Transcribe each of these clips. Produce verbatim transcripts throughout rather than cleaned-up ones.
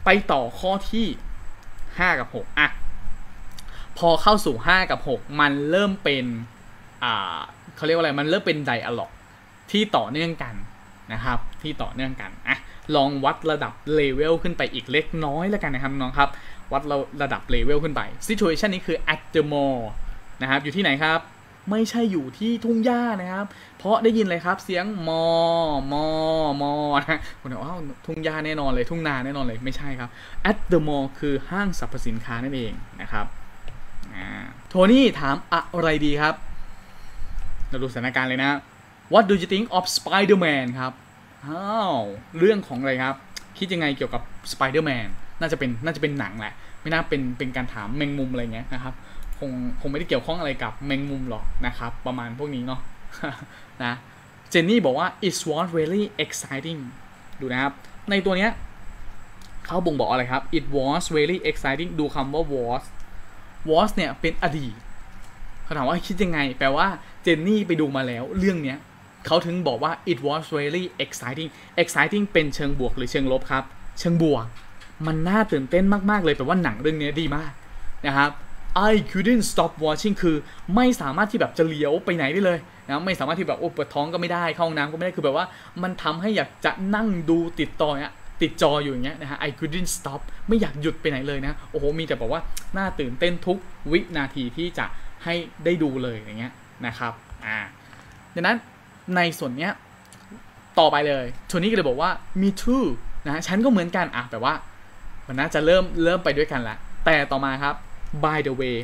ไปต่อข้อที่ห้ากับหกอ่ะพอเข้าสู่ห้ากับหกมันเริ่มเป็นอ่าเขาเรียกว่าอะไรมันเริ่มเป็นไดอะล็อกที่ต่อเนื่องกันนะครับที่ต่อเนื่องกันอ่ะลองวัดระดับเลเวลขึ้นไปอีกเล็กน้อยแล้วกันนะครับน้องครับวัดระดับเลเวลขึ้นไป situation นี้คือ at the mall นะครับอยู่ที่ไหนครับไม่ใช่อยู่ที่ทุ่งหญ้านะครับเพราะได้ยินเลยครับเสียงมอมอมอนะคุณบอกว่าทุ่งหญ้าแน่นอนเลยทุ่งนาแน่นอนเลยไม่ใช่ครับ at the mall คือห้างสรรพสินค้านั่นเองนะครับโทนี่ถามอะไรดีครับเราดูสถานการณ์เลยนะ What do you think of Spider-Man ครับอ้าวเรื่องของอะไรครับคิดยังไงเกี่ยวกับ Spider-Man น่าจะเป็นน่าจะเป็นหนังแหละไม่น่าเป็นเป็นการถามแมงมุมอะไรเงี้ยนะครับคงคงไม่ได้เกี่ยวข้องอะไรกับแมงมุมหรอกนะครับประมาณพวกนี้เนาะ นะเจนนี่บอกว่า it was really exciting ดูนะครับในตัวเนี้ยเขาบ่งบอกอะไรครับ it was really exciting ดูคำว่า was was เนี่ยเป็นอดีตเขาถามว่าคิดยังไงแปลว่าเจนนี่ไปดูมาแล้วเรื่องเนี้ยเขาถึงบอกว่า it was really exciting exciting เป็นเชิงบวกหรือเชิงลบครับเชิงบวกมันน่าตื่นเต้นมากๆเลยแปลว่าหนังเรื่องนี้ดีมากนะครับ I couldn't stop watching คือไม่สามารถที่แบบจะเลี้ยวไปไหนได้เลยนะไม่สามารถที่แบบโอ้ปวดท้องก็ไม่ได้เข้าห้องน้ำก็ไม่ได้คือแบบว่ามันทำให้อยากจะนั่งดูติดต่อเนี้ยติดจออยู่อย่างเงี้ยนะฮะ I couldn't stop ไม่อยากหยุดไปไหนเลยนะโอ้โหมีแต่บอกว่าน่าตื่นเต้นทุกวินาทีที่จะให้ได้ดูเลยอย่างเงี้ยนะครับอ่าดังนั้นในส่วนเนี้ยต่อไปเลยโทนี่ก็เลยบอกว่า me too นะฉันก็เหมือนกันอ่ะแต่ว่ามันน่าจะเริ่มเริ่มไปด้วยกันละแต่ต่อมาครับ by the way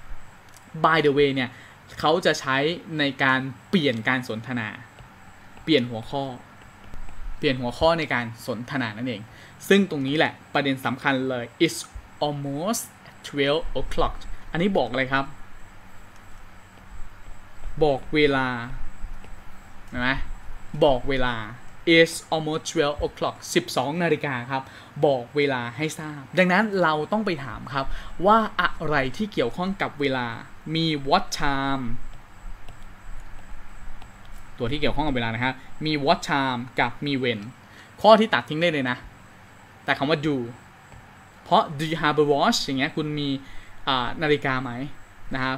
by the way เนี่ยเขาจะใช้ในการเปลี่ยนการสนทนาเปลี่ยนหัวข้อเปลี่ยนหัวข้อในการสนทนานั่นเองซึ่งตรงนี้แหละประเด็นสำคัญเลย it's almost twelve o'clock อันนี้บอกอะไรครับบอกเวลาเห็นไหมบอกเวลา it's almost twelve o'clock สิบสองนาฬิกาครับบอกเวลาให้ทราบดังนั้นเราต้องไปถามครับว่าอะไรที่เกี่ยวข้องกับเวลามี what time ตัวที่เกี่ยวข้องกับเวลานะครับมี what time กับมี when ข้อที่ตัดทิ้งได้เลยนะแต่คำว่า do เพราะ do you have a watch อย่างเงี้ยคุณมีนาฬิกาไหมนะครับ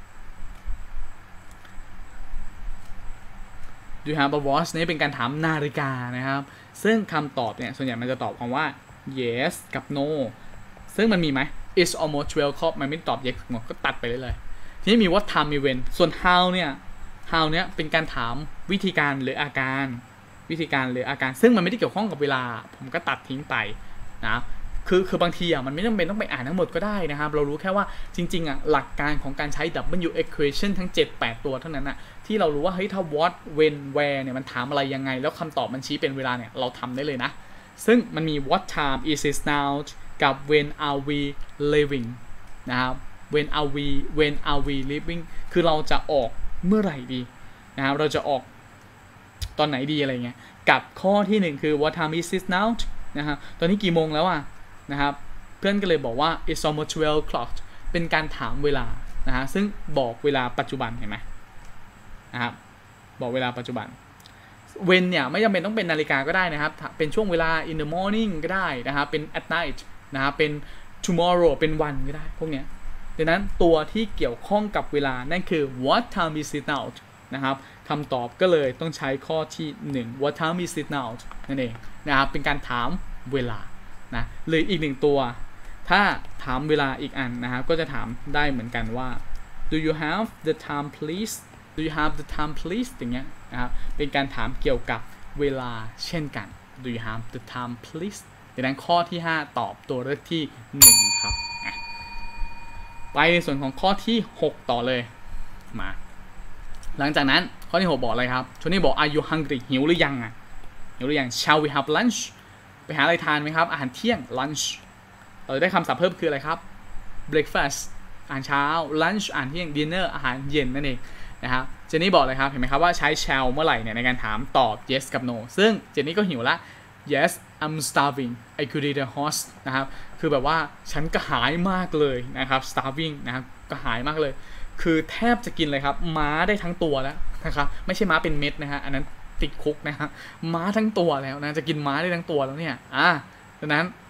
do you have a watch นี่เป็นการถามนาฬิกานะครับซึ่งคำตอบเนี่ยส่วนใหญ่มันจะตอบคำว่า yes กับ no ซึ่งมันมีไหม it's almost twelve ข้อมันไม่ตอบ yes หมดก็ตัดไปเลยเลยทีนี้มี what time มี when ส่วน how เนี่ย how เนี่ยเป็นการถามวิธีการหรืออาการวิธีการหรืออาการซึ่งมันไม่ได้เกี่ยวข้องกับเวลาผมก็ตัดทิ้งไปนะคือคือบางทีอ่ะมันไม่จำเป็นต้องไปอ่านทั้งหมดก็ได้นะครับเรารู้แค่ว่าจริงๆอ่ะหลักการของการใช้ W equation ทั้ง เจ็ดแปด ตัวเท่านั้นอ่ะที่เรารู้ว่าเฮ้ยถ้า what when where เนี่ยมันถามอะไรยังไงแล้วคำตอบมันชี้เป็นเวลาเนี่ยเราทำได้เลยนะซึ่งมันมี what time is it now กับ when are we living นะครับ when are we when are we living คือเราจะออกเมื่อไหร่ดีนะครับเราจะออกตอนไหนดีอะไรเงี้ยกับข้อที่หนึ่งคือ what time is it now นะครับตอนนี้กี่โมงแล้วอ่ะนะครับเพื่อนก็เลยบอกว่า it's almost twelve o'clock เป็นการถามเวลานะฮะซึ่งบอกเวลาปัจจุบันเห็นไหมนะครับบอกเวลาปัจจุบัน when เนี่ยไม่จำเป็นต้องเป็นนาฬิกาก็ได้นะครับเป็นช่วงเวลา in the morning ก็ได้นะครับเป็น at night นะครับเป็น tomorrow เป็นวันก็ได้พวกเนี้ยดังนั้นตัวที่เกี่ยวข้องกับเวลานั่นคือ what time is it now นะครับคำตอบก็เลยต้องใช้ข้อที่หนึ่ง what time is it now นั่นเองนะครับเป็นการถามเวลานะหรืออีกหนึ่งตัวถ้าถามเวลาอีกอันนะครับก็จะถามได้เหมือนกันว่า do you have the time please do you have the time please อย่างเงี้ยนะครับเป็นการถามเกี่ยวกับเวลาเช่นกัน do you have the time please ดังนั้นข้อที่ห้าตอบตัวเลือกที่หนึ่งครับไปในส่วนของข้อที่หกต่อเลยมาหลังจากนั้นข้อที่หกบอกอะไรครับช่วงนี้บอก are you hungry หิวหรือยังอ่ะหิวหรือยัง shall we have lunch ไปหาอะไรทานไหมครับอาหารเที่ยง lunch เราได้คำศัพท์เพิ่มคืออะไรครับ breakfast อาหารเช้า lunch อาหารเที่ยง dinner อาหารเย็นนั่นเองนะครับเจนนี่บอกเลยครับเห็นไหมครับว่าใช้ shall เมื่อไหร่เนี่ยในการถามตอบ yes กับ no ซึ่งเจนนี่ก็หิวละ yes I'm starving I could eat a horse นะครับคือแบบว่าฉันกระหายมากเลยนะครับ starving นะครับกระหายมากเลยคือแทบจะกินเลยครับม้าได้ทั้งตัวแล้วนะครับไม่ใช่ม้าเป็นเม็ดนะฮะอันนั้นติดคุกนะฮะม้าทั้งตัวแล้วนะจะกินม้าได้ทั้งตัวแล้วเนี่ยอ่ะดังนั้น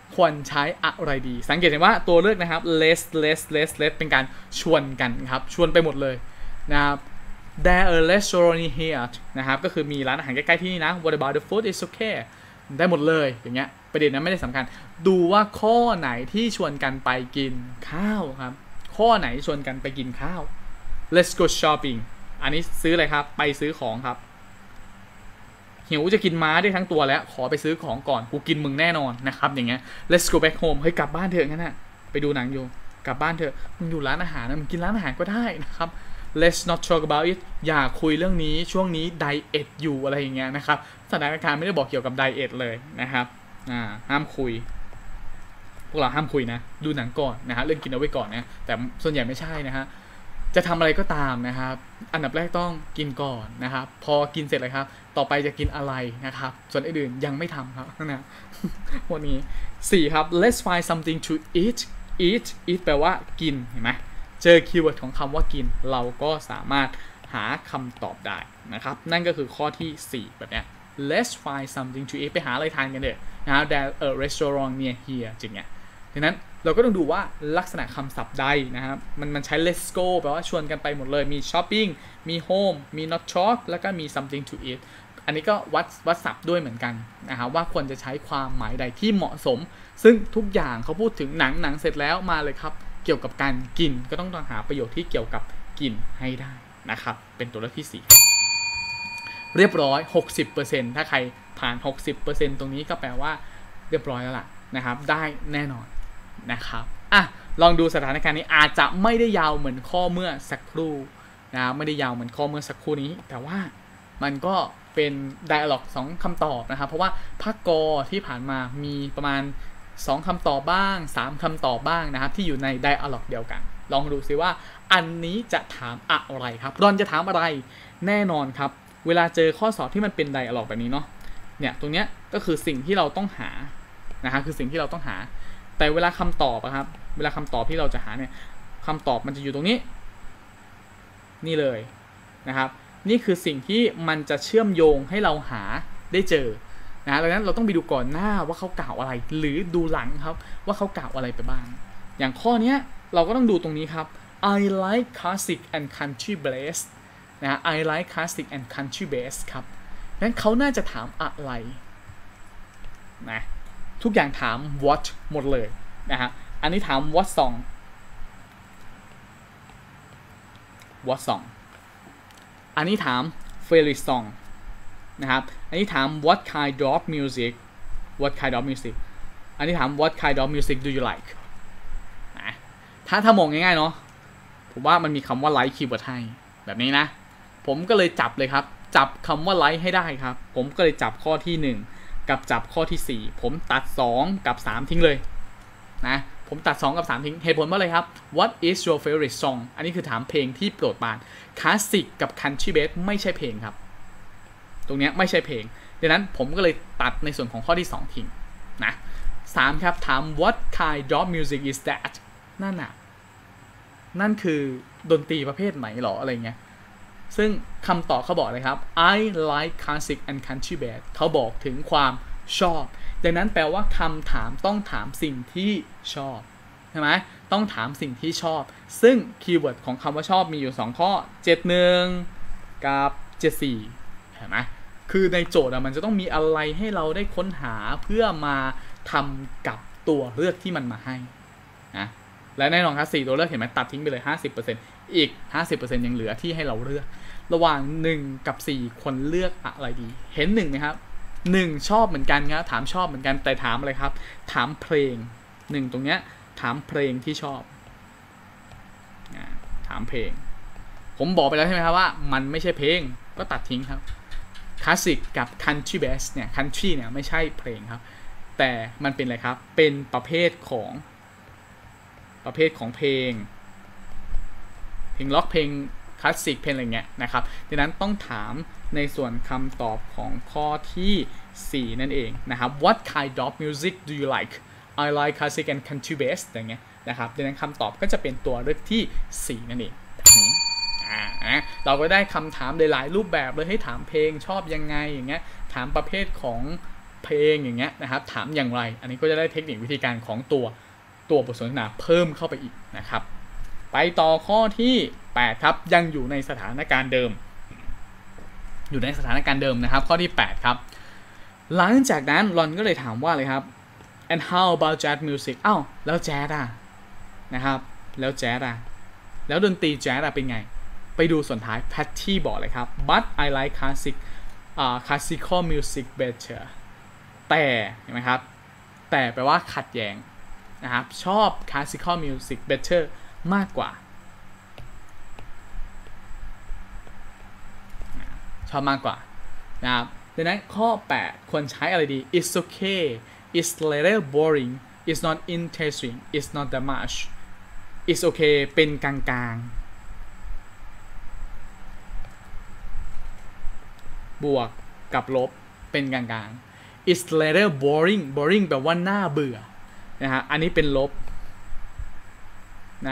ควรใช้อะไรดีสังเกตเห็นว่าตัวเลือกนะครับ less less less less เป็นการชวนกันครับชวนไปหมดเลยนะครับ there a restaurant here นะครับก็คือมีร้านอาหารใกล้ๆที่นี่นะ what about the food is okay ได้หมดเลยอย่างเงี้ยประเด็นนั้นไม่ได้สำคัญดูว่าข้อไหนที่ชวนกันไปกินข้าวครับข้อไหนชวนกันไปกินข้าว let's go shopping อันนี้ซื้ออะไรครับไปซื้อของครับหิวจะกินม้าได้ทั้งตัวแล้วขอไปซื้อของก่อนกูกินมึงแน่นอนนะครับอย่างเงี้ย let's go back home เฮ้ยกลับบ้านเถอะงั้นนะไปดูหนังอยู่กลับบ้านเถอะมึงอยู่ร้านอาหารนะมึงกินร้านอาหารก็ได้นะครับ let's not talk about it อย่าคุยเรื่องนี้ช่วงนี้ไดเอทอยู่อะไรอย่างเงี้ยนะครับสถานการณ์ไม่ได้บอกเกี่ยวกับไดเอทเลยนะครับอ่าห้ามคุยพวกเราห้ามคุยนะดูหนังก่อนนะฮะเรื่องกินเอาไว้ก่อนนะแต่ส่วนใหญ่ไม่ใช่นะฮะจะทำอะไรก็ตามนะครับอันดับแรกต้องกินก่อนนะครับพอกินเสร็จเลยครับต่อไปจะกินอะไรนะครับส่วนอื่นยังไม่ทำครับนะวันนี้สี่ครับ let's find something to eat eat eat แปลว่ากินเห็นไหมเจอคีย์เวิร์ดของคำว่ากินเราก็สามารถหาคำตอบได้นะครับนั่นก็คือข้อที่สี่แบบนี้ let's find something to eat ไปหาอะไรทานกันเถอะนะ there a restaurant near here จริงไงดังนั้นเราก็ต้องดูว่าลักษณะคำศัพท์ใดนะครับมันมันใช้ let's go แปลว่าชวนกันไปหมดเลยมี shopping มี home มี not talk แล้วก็มี something to eat อันนี้ก็วัดวัดศัพท์ด้วยเหมือนกันนะครับว่าควรจะใช้ความหมายใดที่เหมาะสมซึ่งทุกอย่างเขาพูดถึงหนังหนังเสร็จแล้วมาเลยครับเกี่ยวกับการกินก็ต้องต้องหาประโยชน์ที่เกี่ยวกับกินให้ได้นะครับเป็นตัวเลือกที่สี่เรียบร้อย หกสิบเปอร์เซ็นต์ ถ้าใครผ่าน หกสิบเปอร์เซ็นต์ ตรงนี้ก็แปลว่าเรียบร้อยแล้วล่ะนะครับได้แน่นอนนะครับอ่ะลองดูสถานการณ์นี้อาจจะไม่ได้ยาวเหมือนข้อเมื่อสักครู่นะไม่ได้ยาวเหมือนข้อเมื่อสักครู่นี้แต่ว่ามันก็เป็น dialogue สองคำตอบนะครับเพราะว่าภาคกที่ผ่านมามีประมาณสองคำตอบบ้างสามคำตอบบ้างนะครับที่อยู่ใน dialogue เดียวกันลองดูซิว่าอันนี้จะถามอะไรครับรอนจะถามอะไรแน่นอนครับเวลาเจอข้อสอบที่มันเป็น dialogue แบบนี้เนาะเนี่ยตรงเนี้ยก็คือสิ่งที่เราต้องหานะครับคือสิ่งที่เราต้องหาแต่เวลาคำตอบอะครับเวลาคำตอบที่เราจะหาเนี่ยคำตอบมันจะอยู่ตรงนี้นี่เลยนะครับนี่คือสิ่งที่มันจะเชื่อมโยงให้เราหาได้เจอนะดังนั้นเราต้องไปดูก่อนหน้าว่าเขากล่าวอะไรหรือดูหลังครับว่าเขากล่าวอะไรไปบ้างอย่างข้อนี้เราก็ต้องดูตรงนี้ครับ I like classic and country bass นะ I like classic and country bass ครับงั้นเขาน่าจะถามอะไรนะทุกอย่างถาม what หมดเลยนะฮะอันนี้ถาม what song what song อันนี้ถาม favorite song นะครับอันนี้ถาม what kind of music what kind of music อันนี้ถาม what kind of music do you like นะถ้าถ้ามองง่ายๆเนาะผมว่ามันมีคำว่า like keyword ให้แบบนี้นะผมก็เลยจับเลยครับจับคำว่า like ให้ได้ครับผมก็เลยจับข้อที่หนึ่งกับจับข้อที่สี่ผมตัดสองกับสามทิ้งเลยนะผมตัดสองกับสามทิ้งเหตุผลว่าอะไรครับ What is your favorite song อันนี้คือถามเพลงที่โปรดปรานคลาสสิกกับ country bass ไม่ใช่เพลงครับตรงนี้ไม่ใช่เพลงดังนั้นผมก็เลยตัดในส่วนของข้อที่สองทิ้งนะสามครับถาม What kind of music is that นั่นน่ะนั่นคือดนตรีประเภทไหนหรออะไรเงี้ยซึ่งคำตอบเขาบอกเลยครับ I like classic and country bass เขาบอกถึงความชอบดังนั้นแปลว่าคำถามต้องถามสิ่งที่ชอบใช่ไหมต้องถามสิ่งที่ชอบซึ่งคีย์เวิร์ดของคำว่าชอบมีอยู่สองข้อเจ็ดสิบเอ็ดกับเจ็ดสิบสี่เห็นไหมคือในโจทย์มันจะต้องมีอะไรให้เราได้ค้นหาเพื่อมาทำกับตัวเลือกที่มันมาให้นะและแน่นอนครับสี่ตัวเลือกเห็นไหมตัดทิ้งไปเลย ห้าสิบเปอร์เซ็นต์ อีก ห้าสิบเปอร์เซ็นต์ ยังเหลือที่ให้เราเลือกระหว่างหนึ่งกับสี่ควรเลือกอะไรดีเห็นหนึ่งไหมครับหนึ่งชอบเหมือนกันครับถามชอบเหมือนกันแต่ถามอะไรครับถามเพลงหนึ่งตรงเนี้ยถามเพลงที่ชอบถามเพลงผมบอกไปแล้วใช่ไหมครับว่ามันไม่ใช่เพลงก็ตัดทิ้งครับคลาสสิกกับ country bass เนี่ย country เนี่ยไม่ใช่เพลงครับแต่มันเป็นอะไรครับเป็นประเภทของประเภทของเพลงเพลงล็อกเพลงคลาสสิกเพลงอะไรเงี้ยนะครับดังนั้นต้องถามในส่วนคำตอบของข้อที่สี่นั่นเองนะครับ What kind of music do you like I like classic and country bass อย่างเงี้ยนะครับดังนั้นคำตอบก็จะเป็นตัวเลือกที่สี่นั่นเองแบบนี้อ่าเราก็ได้คำถามหลายๆรูปแบบเลยให้ถามเพลงชอบยังไงอย่างเงี้ยถามประเภทของเพลงอย่างเงี้ยนะครับถามอย่างไรอันนี้ก็จะได้เทคนิควิธีการของตัวตัวบทสนทนาเพิ่มเข้าไปอีกนะครับไปต่อข้อที่แปดครับยังอยู่ในสถานการณ์เดิมอยู่ในสถานการณ์เดิมนะครับข้อที่แปดครับหลังจากนั้นรอนก็เลยถามว่าเลยครับ and how about jazz music อ้าวแล้วแจ๊สอะนะครับแล้วแจ๊สอะแล้วดนตรีแจ๊สอะเป็นไงไปดูส่วนท้ายแพทที่บอกเลยครับ but I like classic uh, classical music better แต่เห็นไหมครับแต่แปลว่าขัดแย้งนะครับชอบ classical music better มากกว่าชอบมากกว่านะครับดังนั้นข้อแปดควรใช้อะไรดี it's okay it's little boring it's not interesting it's not that much it's okay เป็นกลางๆบวกกับลบเป็นกลางๆ it's little boring boring แปลว่าน่าเบื่อนะฮะอันนี้เป็นลบนะ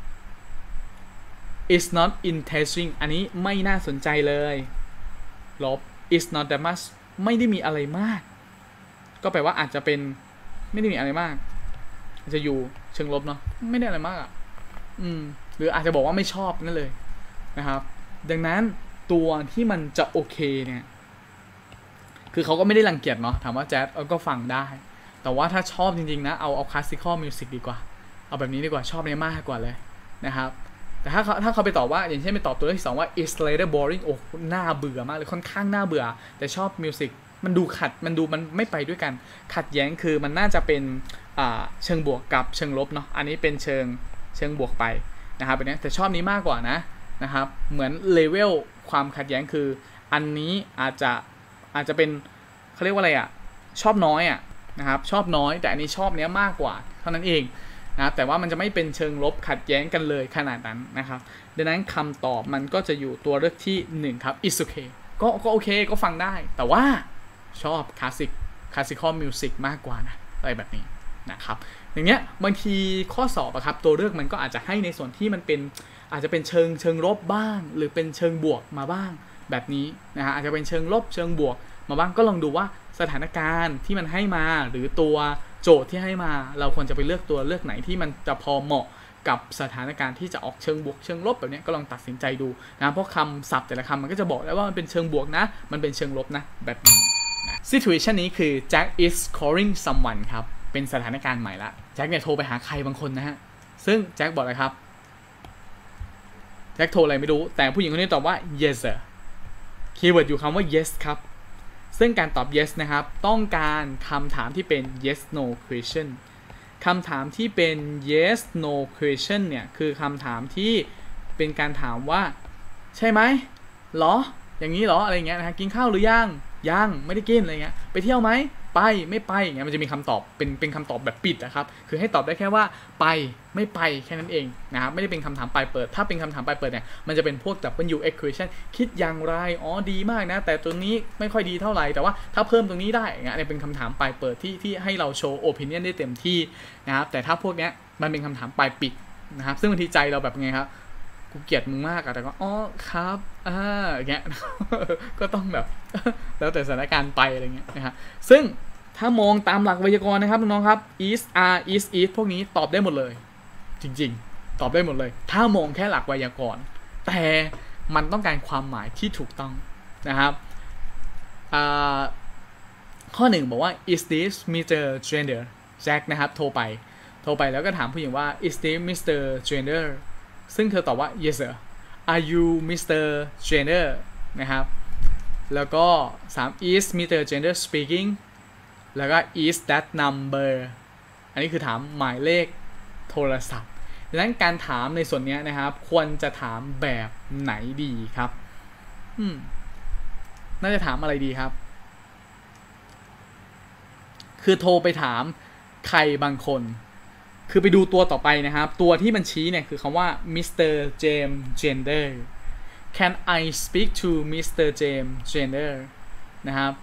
it's not interesting อันนี้ไม่น่าสนใจเลยลบ it's not that much ไม่ได้มีอะไรมากก็แปลว่าอาจจะเป็นไม่ได้มีอะไรมากอาจจะอยู่เชิงลบเนาะไม่ได้อะไรมากอ่ะอืมหรืออาจจะบอกว่าไม่ชอบนั่นเลยนะครับดังนั้นตัวที่มันจะโอเคเนี่ยคือเขาก็ไม่ได้รังเกียจเนาะถามว่าแจ๊สก็ฟังได้แต่ว่าถ้าชอบจริงๆนะเอาเอาคลาสสิคอลมิวสิกดีกว่าเอาแบบนี้ดีกว่าชอบเนี้ยมากกว่าเลยนะครับแต่ถ้าเขาถ้าเขาไปตอบว่าอย่างเช่นไปตอบตัวที่สองว่า it's later boring โอ้น่าเบื่อมากเลยค่อนข้างน่าเบื่อแต่ชอบมิวสิกมันดูขัดมันดูมันไม่ไปด้วยกันขัดแย้งคือมันน่าจะเป็นอ่าเชิงบวกกับเชิงลบเนาะอันนี้เป็นเชิงเชิงบวกไปนะครับแบบนี้แต่ชอบนี้มากกว่านะนะครับเหมือนเลเวลความขัดแย้งคืออันนี้อาจจะอาจจะเป็นเขาเรียกว่าอะไรอ่ะชอบน้อยอ่ะนะครับชอบน้อยแต่อันนี้ชอบเนี้ยมากกว่าเท่านั้นเองนะแต่ว่ามันจะไม่เป็นเชิงลบขัดแย้งกันเลยขนาดนั้นนะครับดังนั้นคำตอบมันก็จะอยู่ตัวเลือกที่หนึ่งครับ it's okay ก็ก็โอเคก็ฟังได้แต่ว่าชอบคลาสสิกคลาสสิคอลมิวสิกมากกว่านะอะไรแบบนี้นะครับอย่างเงี้ยบางทีข้อสอบอะครับตัวเลือกมันก็อาจจะให้ในส่วนที่มันเป็นอาจจะเป็นเชิงเชิงลบบ้างหรือเป็นเชิงบวกมาบ้างแบบนี้นะฮะอาจจะเป็นเชิงลบเชิงบวกมาบ้างก็ลองดูว่าสถานการณ์ที่มันให้มาหรือตัวโจทย์ที่ให้มาเราควรจะไปเลือกตัวเลือกไหนที่มันจะพอเหมาะกับสถานการณ์ที่จะออกเชิงบวกเชิงลบแบบนี้ก็ลองตัดสินใจดูนะเพราะคำศัพท์แต่ละคำมันก็จะบอกแล้วว่ามันเป็นเชิงบวกนะมันเป็นเชิงลบนะแบบนี้situation นี้คือ Jack is calling someone ครับเป็นสถานการณ์ใหม่ละแจ็คเนี่ยโทรไปหาใครบางคนนะฮะซึ่งแจ็คบอกเลยครับแจ็คโทรอะไรไม่รู้แต่ผู้หญิงคนนี้ตอบว่า yes sir คีย์เวิร์ดอยู่คำว่า yes ครับซึ่งการตอบ yes นะครับต้องการคำถามที่เป็น yes no question คำถามที่เป็น yes no question เนี่ยคือคำถามที่เป็นการถามว่าใช่ไหมหรออย่างนี้หรออะไรเงี้ยนะฮะกินข้าวหรือยังยังไม่ได้กินอะไรเงี้ยไปเที่ยวไหมไปไม่ไปอย่างเงี้ยมันจะมีคำตอบเป็นเป็นคำตอบแบบปิดนะครับคือให้ตอบได้แค่ว่าไปไม่ไปแค่นั้นเองนะครับไม่ได้เป็นคำถามปลายเปิดถ้าเป็นคำถามปลายเปิดเนี่ยมันจะเป็นพวก ดับเบิลยู equation คิดอย่างไรอ๋อดีมากนะแต่ตัวนี้ไม่ค่อยดีเท่าไหร่แต่ว่าถ้าเพิ่มตรงนี้ได้เงี้ยเป็นคำถามปลายเปิดที่ที่ให้เราโชว์ opinion ได้เต็มที่นะครับแต่ถ้าพวกเนี้ยมันเป็นคำถามปลายปิดนะครับซึ่งบางทีใจเราแบบไงครับกูเกลียดมึงมากอะแต่ก็อ๋อครับอ่าอย่างเงี้ยก็ต้องแบบแล้วแต่สถานการณ์ไปอะไรเงี้ยนะฮะซึ่งถ้ามองตามหลักไวยากรณ์นะครับน้องๆครับ is are is is พวกนี้ตอบได้หมดเลยจริงๆตอบได้หมดเลยถ้ามองแค่หลักไวยากรณ์แต่มันต้องการความหมายที่ถูกต้องนะครับข้อหนึ่งบอกว่า is this มิสเตอร์ Gender Jack นะครับโทรไปโทรไปแล้วก็ถามผู้หญิงว่า is this มิสเตอร์ Gender ซึ่งเธอตอบว่า yes sir are you มิสเตอร์ Gender นะครับแล้วก็สาม is มิสเตอร์ Gender speaking แล้วก็ is that number อันนี้คือถามหมายเลขโทรศัพท์ดังนั้นการถามในส่วนนี้นะครับควรจะถามแบบไหนดีครับอืมน่าจะถามอะไรดีครับคือโทรไปถามใครบางคนคือไปดูตัวต่อไปนะครับตัวที่มันชี้เนี่ยคือคำว่า มิสเตอร์ James Gender Can I speak to มิสเตอร์ James Gender นะครับ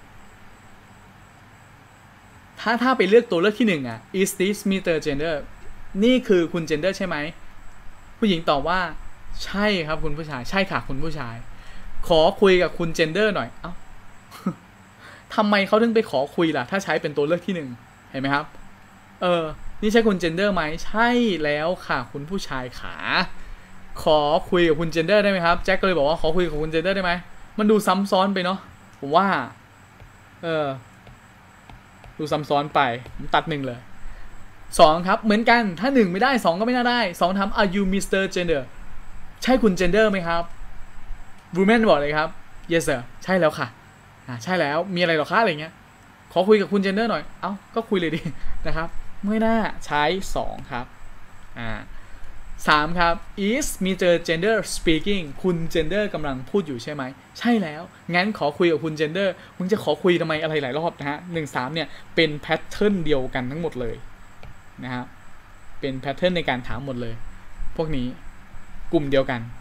ถ้าถ้าไปเลือกตัวเลือกที่หนึ่งอ่ะ Is this มิสเตอร์ Gender นี่คือคุณ Gender ใช่ไหมผู้หญิงตอบว่าใช่ครับคุณผู้ชายใช่ค่ะคุณผู้ชายขอคุยกับคุณ Gender หน่อยเอ้าทำไมเขาถึงไปขอคุยล่ะถ้าใช้เป็นตัวเลือกที่หนึ่งเห็นไหมครับเออนี่ใช่คุณเจนเดอร์ไหมใช่แล้วค่ะคุณผู้ชายขาขอคุยกับคุณเจนเดอร์ได้ไหมครับแจ็คก็เลยบอกว่าขอคุยกับคุณเจนเดอร์ได้ไหมมันดูซ้ำซ้อนไปเนาะผมว่าเออดูซ้ำซ้อนไปผมตัดหนึ่งเลยสองครับเหมือนกันถ้าหนึ่งไม่ได้สองก็ไม่น่าได้สองถาม are you มิสเตอร์ Gender ใช่คุณเจนเดอร์ไหมครับวูแมนบอกเลยครับ yes sir ใช่แล้วค่ะอ่าใช่แล้วมีอะไรหรอคะอะไรเงี้ยขอคุยกับคุณเจนเดอร์หน่อยเอ้าก็คุยเลยดินะครับไม่น่าใช้สองครับอ่าสามครับ is มีเจอ gender speaking คุณ gender กำลังพูดอยู่ใช่ไหมใช่แล้วงั้นขอคุยกับคุณ gender มึงจะขอคุยทำไมอะไรหลายรอบนะฮะหนึ่งสามเนี่ยเป็นแพทเทิร์นเดียวกันทั้งหมดเลยนะครับเป็นแพทเทิร์นในการถามหมดเลยพวกนี้กลุ่มเดียวกัน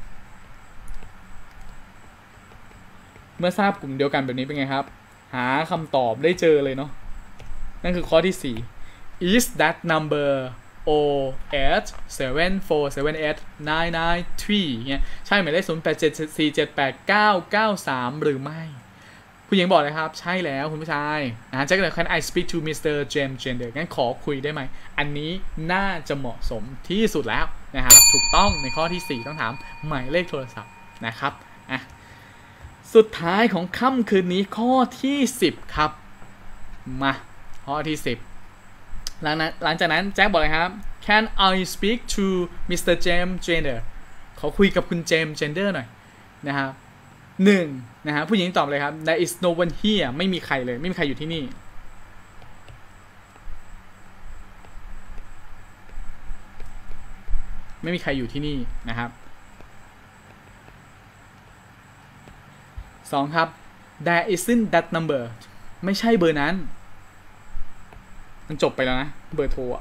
เมื่อทราบกลุ่มเดียวกันแบบนี้เป็นไงครับหาคำตอบได้เจอเลยเนาะนั่นคือข้อที่สี่ is that number o eight seven four seven eight nine nine three เงี้ยใช่หมายเลขศูนย์แปดเจ็ดสี่เจ็ดแปดเก้าเก้าสามหรือไม่ผู้หญิงบอกเลยครับใช่แล้วคุณผู้ชายนะแจ็คเลย Can I speak to มิสเตอร์ James Gender งั้นขอคุยได้ไหมอันนี้น่าจะเหมาะสมที่สุดแล้วนะครับถูกต้องในข้อที่สี่ต้องถามหมายเลขโทรศัพท์นะครับอ่ะสุดท้ายของค่ำคืนนี้ข้อที่สิบครับมาข้อที่สิบหลังนั้นหลังจากนั้นแจ็คบอกเลยครับ Can I speak to มิสเตอร์ James Gender ขอคุยกับคุณ James Gender หน่อยนะครับหนึ่งนะฮะผู้หญิงตอบเลยครับ There is no one here ไม่มีใครเลยไม่มีใครอยู่ที่นี่ไม่มีใครอยู่ที่นี่นะครับสองครับ There isn't that number ไม่ใช่เบอร์นั้นมันจบไปแล้วนะเบอร์โทรอ่ะ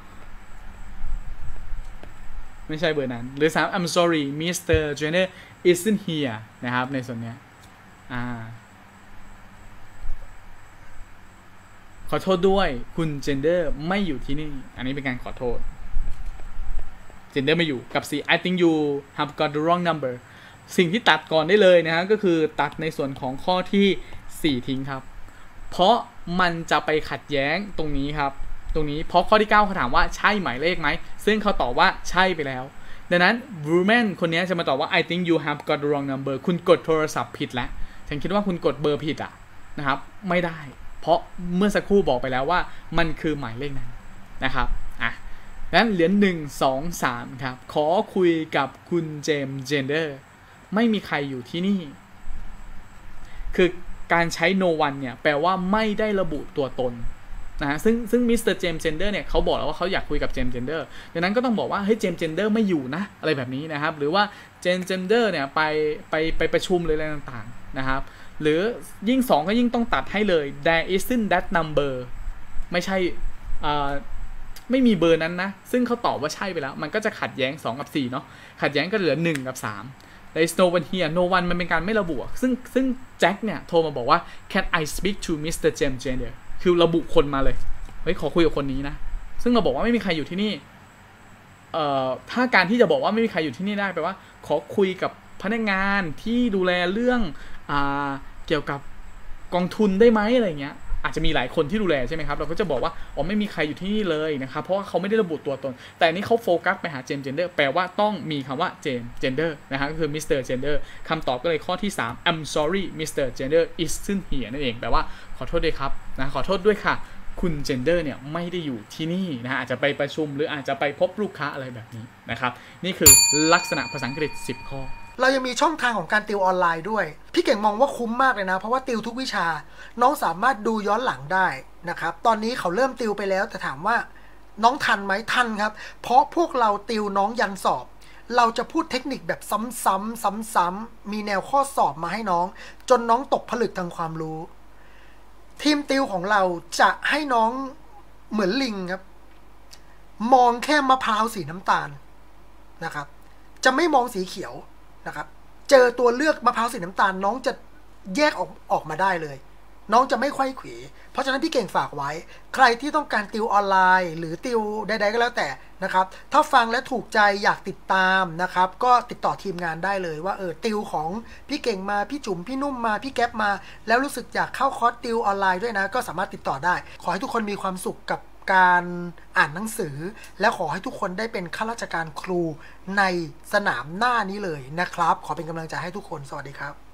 ไม่ใช่เบอร์นั้นหรือสาม I'm sorry มิสเตอร์ Gender isn't here นะครับในส่วนเนี้ยอ่าขอโทษด้วยคุณ Gender ไม่อยู่ที่นี่อันนี้เป็นการขอโทษ Gender ไม่อยู่กับ สี่ I think you have got the wrong number สิ่งที่ตัดก่อนได้เลยนะฮะก็คือตัดในส่วนของข้อที่สี่ทิ้งครับเพราะมันจะไปขัดแย้งตรงนี้ครับตรงนี้เพราะข้อที่เก้าเขาถามว่าใช่หมายเลขไหมซึ่งเขาตอบว่าใช่ไปแล้วดังนั้น woman คนนี้จะมาตอบว่า I think you have got the wrong number คุณกดโทรศัพท์ผิดแล้วฉันคิดว่าคุณกดเบอร์ผิดอ่ะนะครับไม่ได้เพราะเมื่อสักครู่บอกไปแล้วว่ามันคือหมายเลขนั้นนะครับอ่ะดังนั้นเหรียญหนึ่ง สอง สามครับขอคุยกับคุณเจมส์ Gender ไม่มีใครอยู่ที่นี่คือการใช้ no one เนี่ยแปลว่าไม่ได้ระบุตัวตนนะฮะซึ่งซึ่งมิสเตอร์เจมส์ Gender เนี่ยเขาบอกแล้วว่าเขาอยากคุยกับเจมส์ Gender ดังนั้นก็ต้องบอกว่าเฮ้ยเจมส์ Gender ไม่อยู่นะอะไรแบบนี้นะครับหรือว่าเจมส์ Gender เนี่ยไปไปไปประชุมเลยอะไรต่างๆนะครับหรือยิ่งสองก็ยิ่งต้องตัดให้เลย there isn't that number ไม่ใช่อ่าไม่มีเบอร์นั้นนะซึ่งเขาตอบว่าใช่ไปแล้วมันก็จะขัดแย้งสองกับสี่เนาะขัดแย้งก็เหลือหนึ่งกับสามThere is no one here no one มันเป็นการไม่ระบุซึ่งซึ่งแจ็คเนี่ยโทรมาบอกว่า Can I speak to มิสเตอร์ James Gender คือระบุคนมาเลยเฮ้ยขอคุยกับคนนี้นะซึ่งเราบอกว่าไม่มีใครอยู่ที่นี่เอ่อถ้าการที่จะบอกว่าไม่มีใครอยู่ที่นี่ได้แปลว่าขอคุยกับพนักงานที่ดูแลเรื่องอ่าเกี่ยวกับกองทุนได้ไหมอะไรเงี้ยอาจจะมีหลายคนที่ดูแลใช่ไหมครับเราก็จะบอกว่าอ๋อไม่มีใครอยู่ที่นี่เลยนะครับเพราะว่าเขาไม่ได้ระบุตัวตนแต่อันนี้เขาโฟกัสไปหาเจมส์ Gender แปลว่าต้องมีคำว่าเจมส์ Gender นะฮะก็คือมิสเตอร์ Gender คำตอบก็เลยข้อที่สาม I'm sorry มิสเตอร์ Gender isn't here นั่นเองแปลว่าขอโทษด้วยครับนะขอโทษด้วยค่ะคุณ Gender เนี่ยไม่ได้อยู่ที่นี่นะฮะอาจจะไปประชุมหรืออาจจะไปพบลูกค้าอะไรแบบนี้นะครับนี่คือลักษณะภาษาอังกฤษสิบข้อเรายังมีช่องทางของการติวออนไลน์ด้วยพี่เก่งมองว่าคุ้มมากเลยนะเพราะว่าติวทุกวิชาน้องสามารถดูย้อนหลังได้นะครับตอนนี้เขาเริ่มติวไปแล้วแต่ถามว่าน้องทันไหมทันครับเพราะพวกเราติวน้องยันสอบเราจะพูดเทคนิคแบบซ้ำๆซ้ำๆมีแนวข้อสอบมาให้น้องจนน้องตกผลึกทางความรู้ทีมติวของเราจะให้น้องเหมือนลิงครับมองแค่มะพร้าวสีน้ำตาลนะครับจะไม่มองสีเขียวนะครับเจอตัวเลือกมะพร้าวสีน้ำตาลน้องจะแยกออกออกมาได้เลยน้องจะไม่ไขว้เขวเพราะฉะนั้นพี่เก่งฝากไว้ใครที่ต้องการติวออนไลน์หรือติวใดๆก็แล้วแต่นะครับถ้าฟังและถูกใจอยากติดตามนะครับก็ติดต่อทีมงานได้เลยว่าเออติวของพี่เก่งมาพี่จุ๋มพี่นุ่มมาพี่แก๊ปมาแล้วรู้สึกอยากเข้าคอร์สติวออนไลน์ด้วยนะก็สามารถติดต่อได้ขอให้ทุกคนมีความสุขกับการอ่านหนังสือและขอให้ทุกคนได้เป็นข้าราชการครูในสนามหน้านี้เลยนะครับขอเป็นกำลังใจให้ทุกคนสวัสดีครับ